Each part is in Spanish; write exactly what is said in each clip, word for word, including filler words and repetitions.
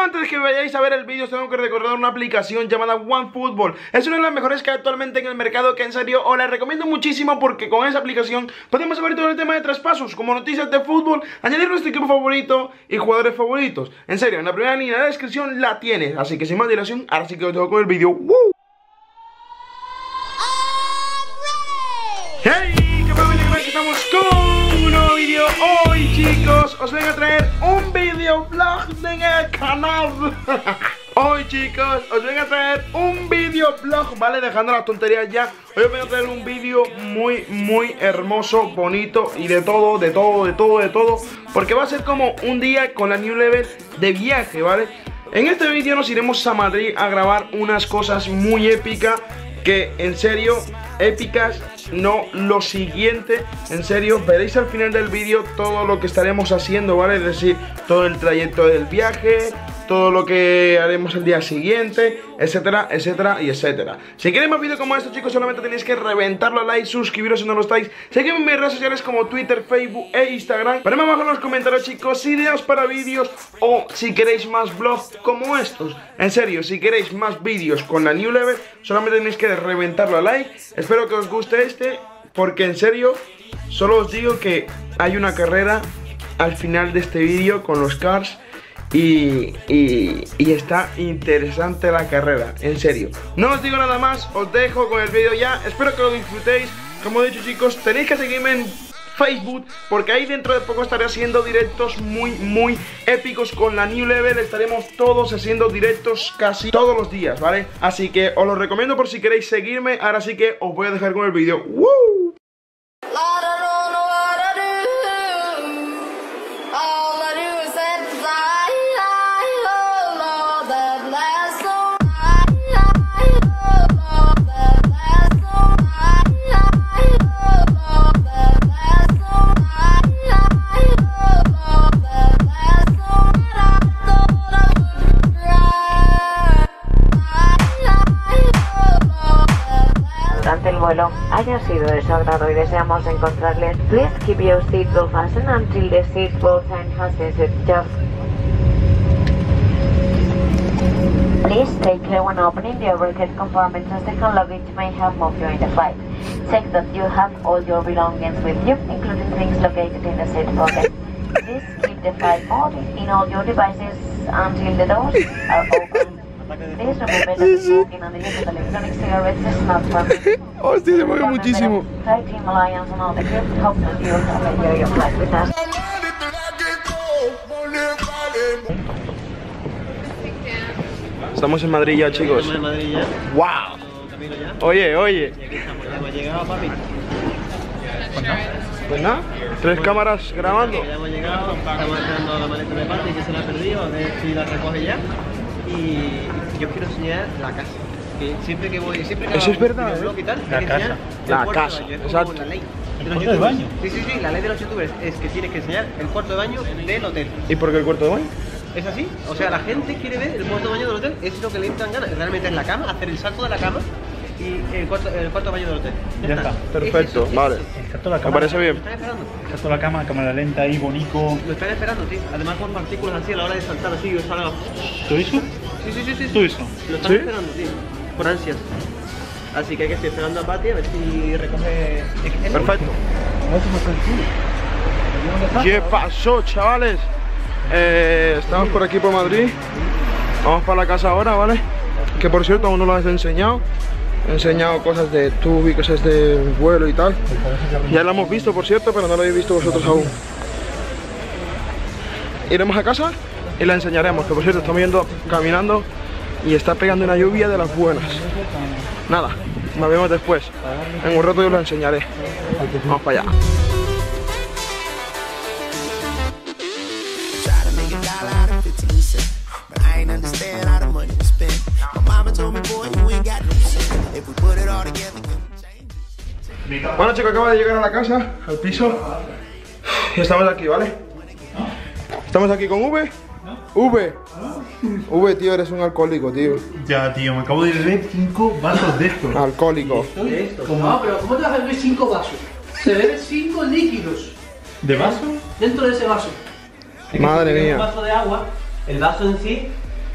antes de que vayáis a ver el vídeo, os tengo que recordar una aplicación llamada OneFootball. Es una de las mejores que hay actualmente en el mercado, que en serio os la recomiendo muchísimo, porque con esa aplicación podemos saber todo el tema de traspasos, como noticias de fútbol, añadir nuestro equipo favorito y jugadores favoritos. En serio, en la primera línea de la descripción la tienes. Así que sin más dilación, ahora sí que os dejo con el vídeo. ¡Woo! ¡Hey! ¡Qué familia! Aquí estamos con un nuevo vídeo. Hoy, chicos, os vengo a traer un videoblog en el canal. Hoy, chicos, os vengo a traer un videoblog, ¿vale? Dejando las tonterías ya. Hoy os vengo a traer un vídeo muy, muy hermoso, bonito y de todo, de todo, de todo, de todo, porque va a ser como un día con la New Level de viaje, ¿vale? En este vídeo nos iremos a Madrid a grabar unas cosas muy épicas, que en serio, épicas, no lo siguiente. En serio, veréis al final del vídeo todo lo que estaremos haciendo, ¿vale? Es decir, todo el trayecto del viaje, todo lo que haremos el día siguiente, etcétera, etcétera y etcétera. Si queréis más vídeos como estos, chicos, solamente tenéis que reventarlo a like, suscribiros si no lo estáis, seguidme en mis redes sociales como Twitter, Facebook e Instagram. Ponedme abajo en los comentarios, chicos, ideas para vídeos o si queréis más vlogs como estos. En serio, si queréis más vídeos con la New Level, solamente tenéis que reventarlo a like. Espero que os guste este, porque en serio, solo os digo que hay una carrera al final de este vídeo con los cars. Y, y, y está interesante la carrera, en serio. No os digo nada más, os dejo con el vídeo ya. Espero que lo disfrutéis. Como he dicho, chicos, tenéis que seguirme en Facebook, porque ahí dentro de poco estaré haciendo directos muy, muy épicos con la New Level. Estaremos todos haciendo directos casi todos los días, ¿vale? Así que os lo recomiendo por si queréis seguirme. Ahora sí que os voy a dejar con el vídeo. ¡Woo! Durante el vuelo haya sido de su agrado y deseamos encontrarles. Please keep your seatbelt fastened until the seatbelt sign has been switched. Please take care when opening the overhead compartments, as the hand luggage may have moved during the flight. Check that you have all your belongings with you, including things located in the seat pocket. Please keep the flight mode in all your devices until the doors are open. Please remember that smoking and the use of electronic cigarettes is not permitted. Hostia, se mueve muchísimo. Flight Team Alliance and all the crew hope that you will enjoy your flight with us. Estamos en Madrid ya, chicos. Estamos en Madrid ya. ¡Wow! Camino ya. Oye, oye. Y aquí estamos, ya hemos llegado, papi. Pues nada, tres cámaras grabando. Ya hemos llegado, estamos esperando la maleta de Pati, que se la ha perdido, a ver si la recoge ya. Y yo quiero enseñar la casa. Que siempre que voy, siempre que Eso es verdad, ¿eh? Y tal, La hay que casa. enseñar el La cuarto de casa, baño. Es exacto. como la ley de ¿El los cuarto de youtubers. baño? Sí, sí, sí, la ley de los youtubers es que tienes que enseñar el cuarto de baño del hotel. ¿Y por qué el cuarto de baño? ¿Es así? O sea, la gente quiere ver el cuarto de baño del hotel, es lo que le entran ganas. Realmente es la cama, hacer el salto de la cama y el cuarto, el cuarto de baño del hotel. Ya está. Perfecto, Es eso, es vale. eso. Está toda la Me cámara, parece ¿Lo bien. están esperando? está toda la cámara, cámara lenta ahí, bonito. Lo están esperando, tío. Además con partículas así a la hora de saltar así, o salga. ¿Todo eso? Sí, sí, sí, sí. ¿Todo eso? Lo están ¿Sí? esperando, tío. Por ansias. Así que hay que estoy esperando a Pati a ver si recoge. Perfecto. ¿Qué pasó, chavales? Eh, estamos por aquí por Madrid. Vamos para la casa ahora, ¿vale? Que por cierto aún no lo has enseñado. He enseñado cosas de tube y cosas de vuelo y tal. Ya lo hemos visto, por cierto, pero no lo habéis visto vosotros aún. Iremos a casa y la enseñaremos. Que por cierto estamos yendo caminando y está pegando una lluvia de las buenas. Nada, nos vemos después. En un rato yo lo enseñaré. Vamos para allá. Bueno, chicos, acabo de llegar a la casa, al piso. Y estamos aquí, ¿vale? Estamos aquí con V. V. V, tío, eres un alcohólico, tío. Ya, tío, me acabo de beber cinco vasos de estos. Alcohólico. No, pero ¿cómo te vas a beber cinco vasos? Se beben cinco líquidos ¿De vaso? dentro de ese vaso. Madre Si mía. un vaso de agua, el vaso en sí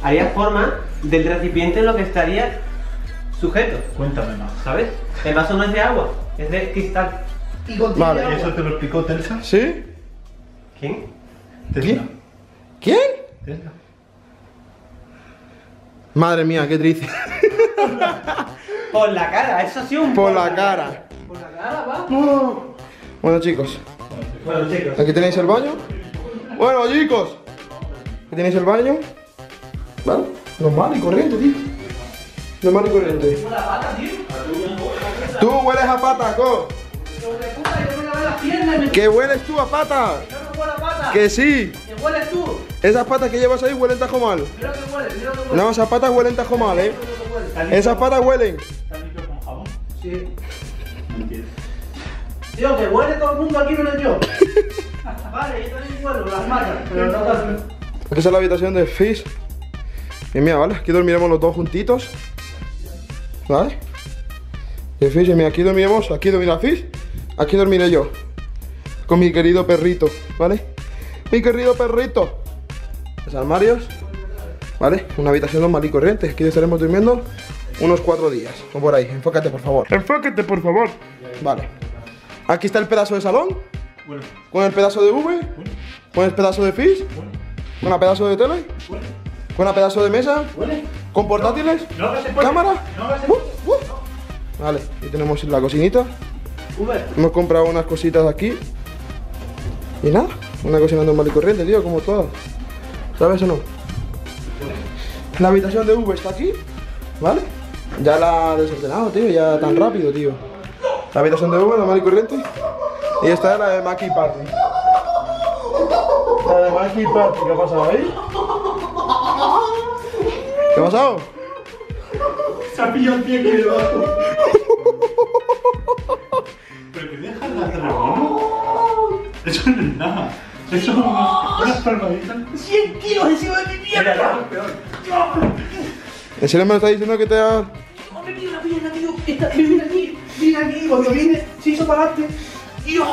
haría forma del recipiente en lo que estaría sujeto, Cuéntame más. ¿sabes? El vaso no es de agua, es de cristal. Y contiene Vale. ¿Y agua. eso te lo explicó Telsa? ¿Sí? ¿Quién? Tesla. ¿Quién? Tesla. Madre mía, qué triste. Por la cara, eso ha sido un... Por la cara. Por la cara, va. Bueno, chicos, Bueno, chicos. aquí tenéis el baño. Bueno, chicos, aquí tenéis el baño. ¿Vale? Normal y corriente, tío. Normal y corriente. Una pata, tío. Tú hueles a pata, co. Hijo de puta, yo me lavé las piernas y me... ¿Que hueles tú a pata? Yo no huelo a pata. Que sí. ¿Que hueles tú? Esas patas que llevas ahí huelen tajo mal. Mira que huele, mira que huele. No, esas patas huelen tajo mal, eh. Mira que huele. Esas patas huelen. ¿Estás limpio con jabón? Sí. Mentira. Tío, que huele todo el mundo aquí menos yo. Vale, yo también huelo, las matas, pero no tanto. Aquí está la habitación de Fish. Y mira, ¿vale? Aquí dormiremos los dos juntitos. ¿Vale? Y Fish, y mira, aquí dormiremos, aquí dormirá Fish. Aquí dormiré yo. Con mi querido perrito, ¿vale? Mi querido perrito. Los armarios, ¿vale? Una habitación normal y corriente. Aquí estaremos durmiendo unos cuatro días. O por ahí, enfócate por favor. Enfócate por favor. Vale. Aquí está el pedazo de salón. Bueno, Con el pedazo de V. bueno, Con el pedazo de Fish. bueno, Con el pedazo de tele. bueno. Con el pedazo de mesa. ¿Huele? Con portátiles. No hagas spoiler. Cámara. No hagas Uh, uh. Vale, y tenemos la cocinita. Uber. Hemos comprado unas cositas aquí. Y nada, una cocina normal y corriente, tío, como todas. ¿Sabes o no? La habitación de V está aquí, ¿vale? Ya la he desordenado, tío, ya tan rápido, tío. La habitación de V, normal y corriente. Y esta es la de Mackie Party. La de Mackie Party, ¿qué ha pasado ahí? ¿Qué ha pasado? Se ha pillado el pie aquí debajo. Pero que dejas de hacer ¿no? Eso no es nada. Eso son unas, unas palmaditas. cien kilos encima de mi Mira, pierna. es peor. ¿En serio me lo está diciendo que te ha...? Oh, me viene la pierna, tío. Esta, me viene aquí. Viene aquí. Cuando viene, se hizo para adelante. ¡Dios!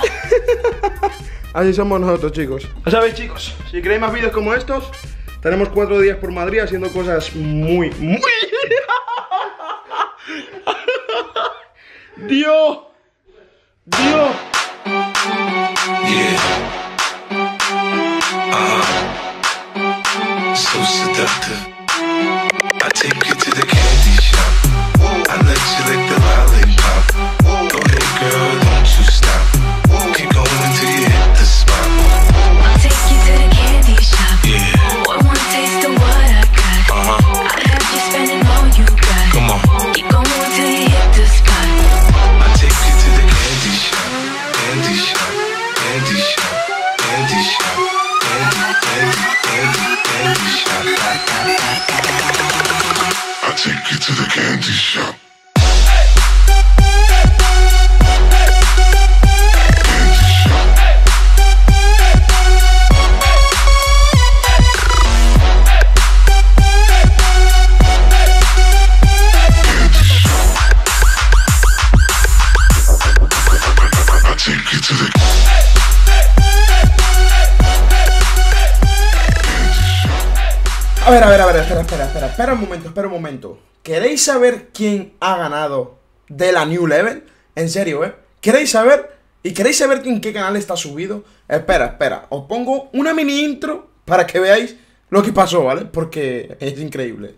Así somos nosotros, chicos. Ya sabéis, chicos, si queréis más vídeos como estos, tenemos cuatro días por Madrid haciendo cosas muy, muy... ¡Dios! ¡Dios! Yeah. Uh-huh. So seductive. I take you to the candy shop. I let you lick the lollipop. Go ahead, girl, don't you stop. Keep going until you hit the spot. I'll take you to the candy shop. Yeah. Boy, wanna taste of what I got. Uh-huh. I'll have you spending all you got. Come on. Keep going till you hit the spot. I take you to the candy shop. Candy shop. Candy shop. Candy shop. Candy, candy, candy, candy shop. I take you to the candy shop. A ver, a ver, a ver, espera, espera, espera, espera un momento, espera un momento. ¿Queréis saber quién ha ganado de la New Level? En serio, ¿eh? ¿Queréis saber? ¿Y queréis saber en qué canal está subido? Espera, espera, os pongo una mini intro para que veáis lo que pasó, ¿vale? Porque es increíble.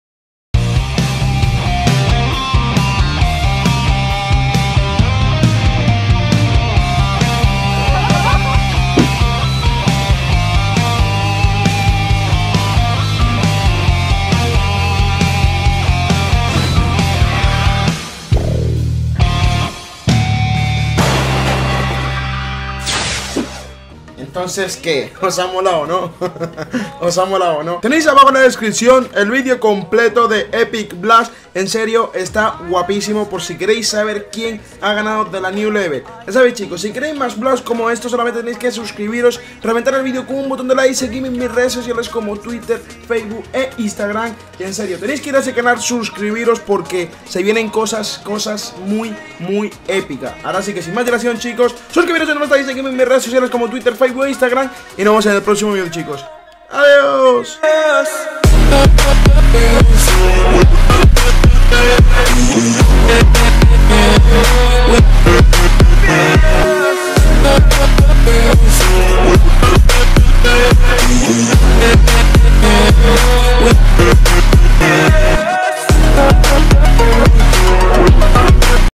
Entonces, ¿qué? ¿Os ha molado o no? ¿Os ha molado o no? Tenéis abajo en la descripción el vídeo completo de Epic Blast. En serio, está guapísimo por si queréis saber quién ha ganado de la New Level. Ya sabéis, chicos, si queréis más vlogs como estos, solamente tenéis que suscribiros, reventar el vídeo con un botón de like, seguirme en mis redes sociales como Twitter, Facebook e Instagram. Y en serio, tenéis que ir a ese canal, suscribiros porque se vienen cosas, cosas muy, muy épicas. Ahora sí que sin más dilación, chicos, suscribiros si no estáis, seguidme en mis redes sociales como Twitter, Facebook e Instagram. Y nos vemos en el próximo vídeo, chicos. Adiós. We'll be right back.